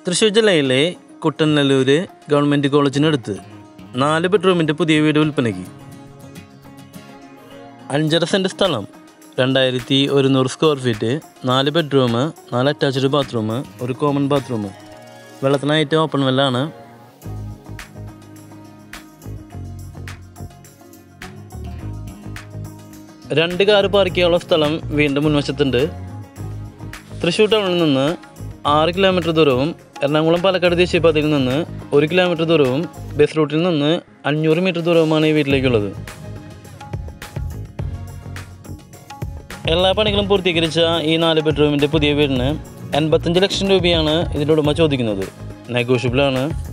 തൃശ്ശൂർ ജില്ലയിലെ കുട്ടനല്ലൂർ ഗവൺമെൻറ് കോളേജിനടുത്ത് 4 ബെഡ്റൂമിൻ്റെ പുതിയ വീട് വിൽപ്പനയ്ക്ക്. 5.5 സെൻറ്റ് സ്ഥലം, 2100 square feet, 4 bedroom, 4 attached bathroom, ഒരു കോമൺ ബാത്റൂം. വെള്ളത്തിനായിട്ട് ഓപ്പൺ വെല്ലാണ്. രണ്ട് കാറ് പാർക്ക് ചെയ്യാനുള്ള സ്ഥലം വീണ്ടും മുൻവശത്തുണ്ട്. തൃശ്ശൂർ ടൗണിൽ നിന്ന് 6 കിലോമീറ്റർ ദൂരവും എറണാകുളം പാലക്കാട് ദേശീയപാതയിൽ നിന്ന് 1 കിലോമീറ്റർ ദൂരവും ബസ് റൂട്ടിൽ നിന്ന് 500 മീറ്റർ ദൂരവുമാണ് ഈ വീട്ടിലേക്കുള്ളത്. എല്ലാ പണികളും പൂർത്തീകരിച്ച ഈ 4 ബെഡ്റൂമിൻ്റെ പുതിയ വീടിന് 85 ലക്ഷം രൂപയാണ് ഇതിൻ്റെ ഉടമ ചോദിക്കുന്നത്. നെഗോഷ്യബിളാണ്.